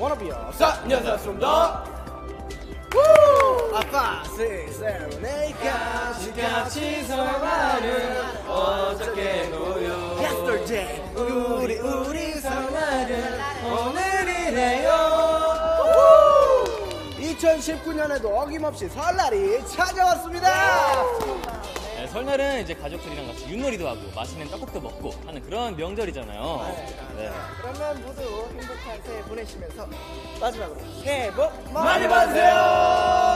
워너비요. 녀석입니다. 아빠, 6, 7, 8까지 같이 설날을 어저께도요. Yesterday, 우리 설날은 오늘이래요. 2019년에도 어김없이 설날이 찾아왔습니다. 네, 설날은 이제 가족들이랑 같이 윷놀이도 하고 맛있는 떡국도 먹고 하는 그런 명절이잖아요. 네. 그러면 모두 행복한 새해 보내시면서 마지막으로 새해 복 많이 받으세요.